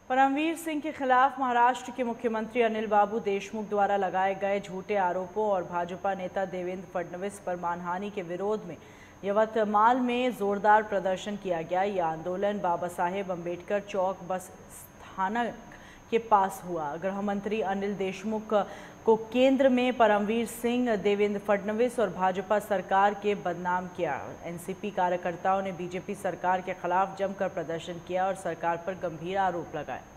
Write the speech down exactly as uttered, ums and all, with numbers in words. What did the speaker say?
परमवीर सिंह के खिलाफ महाराष्ट्र के मुख्यमंत्री अनिल बाबू देशमुख द्वारा लगाए गए झूठे आरोपों और भाजपा नेता देवेंद्र फडणवीस पर मानहानि के विरोध में यवतमाल में जोरदार प्रदर्शन किया गया। यह आंदोलन बाबा साहेब अम्बेडकर चौक बस स्थानक के पास हुआ। गृह मंत्री अनिल देशमुख को केंद्र में परमवीर सिंह, देवेंद्र फडणवीस और भाजपा सरकार के बदनाम किया। एनसीपी कार्यकर्ताओं ने बीजेपी सरकार के खिलाफ जमकर प्रदर्शन किया और सरकार पर गंभीर आरोप लगाए।